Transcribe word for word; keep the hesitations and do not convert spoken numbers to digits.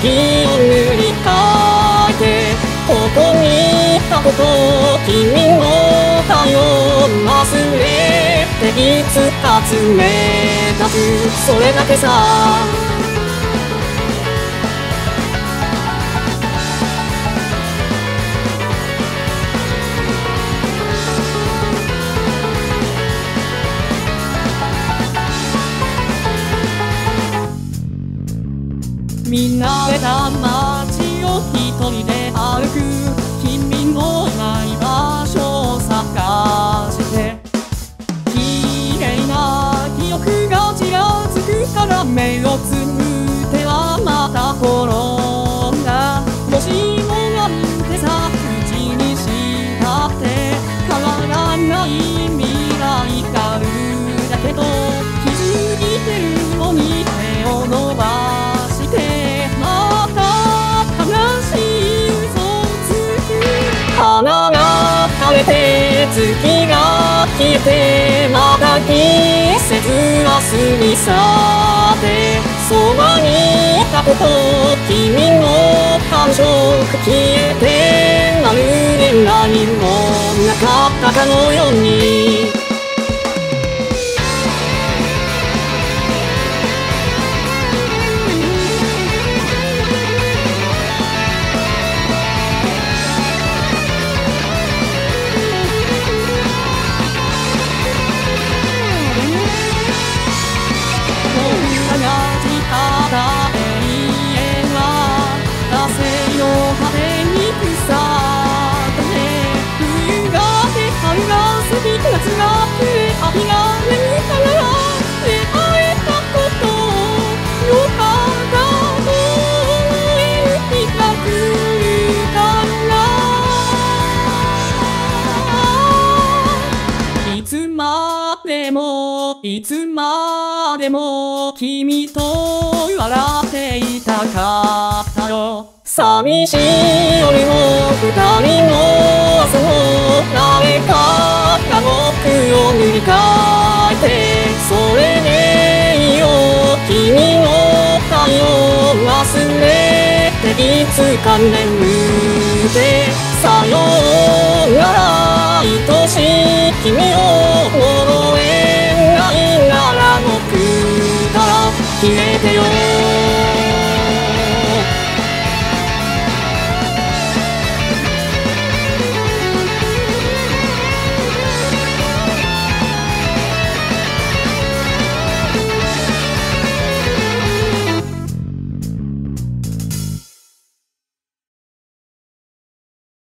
息を塗り替えてここにいたことを君の体を忘れていつか冷たくそれだけさ見慣れた街を一人で歩く君のいない場所を探して綺麗な記憶がちらつくから目をつむってはまた転んだもしもなんてさ口にしたって変わらない未来があるだけど気づいてるのに手を伸ば花が枯れて月が消えてまた季節は過ぎ去ってそばにいたこと君の感触消えてまるで何もなかったかのように夏が来て秋が眠ったなら出会えたことよかったと思える日が来るからいつまでもいつまでも君と笑っていたかったよ寂しい夜の二人の朝の誰かが僕を塗り替えてそれでいいよ君の体を忘れていつか眠ってさようなら愛しい君を